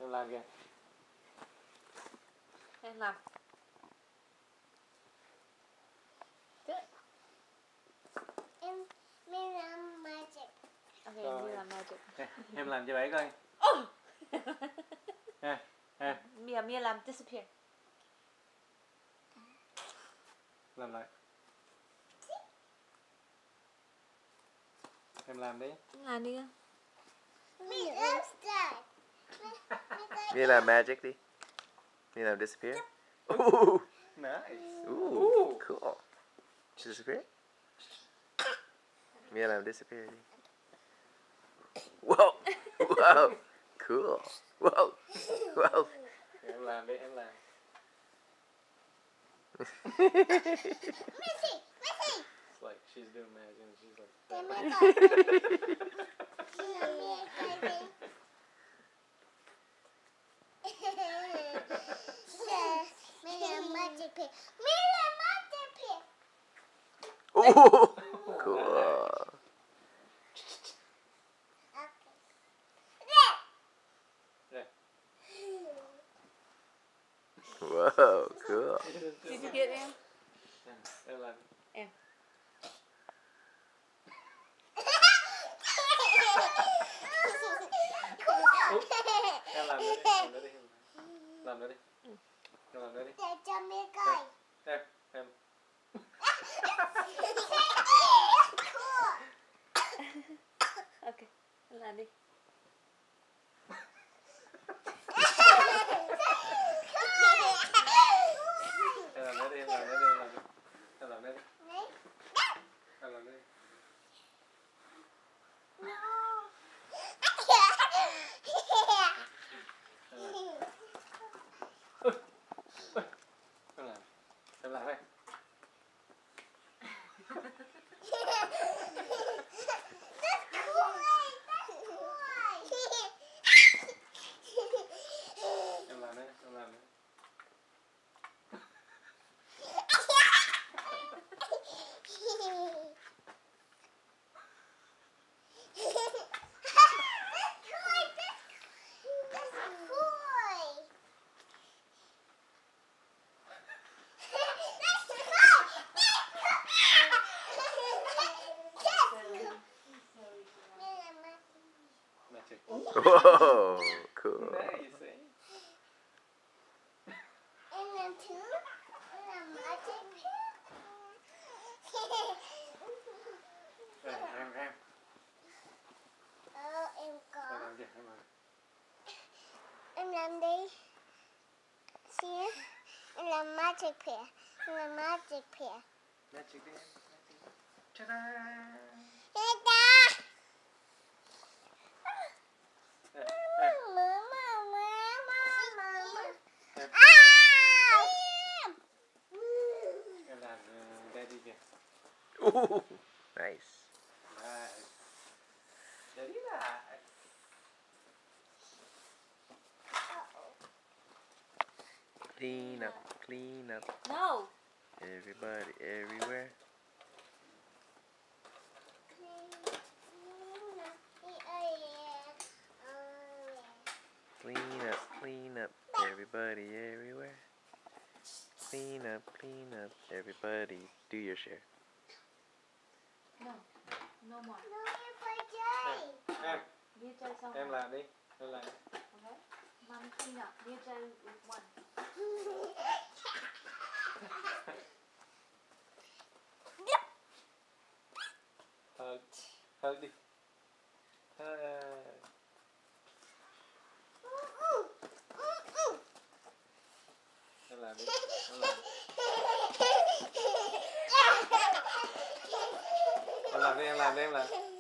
Em làm kìa. Em làm. Em làm magic. Ok, em làm magic. Em làm cho bé coi. Mia làm disappear. Làm lại. Em làm đi. Em làm đi. Mia làm magic đi. Mia làm disappear. Ooh. Nice. Ooh. Cool. Disappear. Mia làm disappear đi. Whoa. Whoa. Cool. Whoa. Whoa. Em làm đi, em làm. It's like she's doing magic and she's like. Ooh. Cool. Whoa. Cool. Did you get him? Em làm. Em. Em làm nữa đi, làm nữa đi. Làm nữa đi. Em làm nữa đi. Cho mẹ coi. Em. Ok, em làm đi. Em làm nữa đi, em làm nữa đi, em làm nữa đi. Em làm nữa đi. Em làm nữa đi. Em làm đây. Em làm đây, em làm đây. Magic. Whoa. Cool. Nice, eh? Em. Em có. Em làm kìa, em làm. Em làm đi. Xíu. Em làm magic pair. Em làm magic pair. Magic đi em. Ta-da! Ta-da! Em làm daddy kìa. Ooh. Nice. Nice. Daddy nice. Clean up. Clean up. No. Everybody, everywhere. Clean up, everybody, everywhere. Clean up, everybody. Do your share. No. No more. Em. Mia chơi xong. Em làm đi. Em làm. Okay. Mom clean up. Mia chơi with one. Hug đi. Em làm đi. Em làm. Em làm đi, em làm đi, em làm.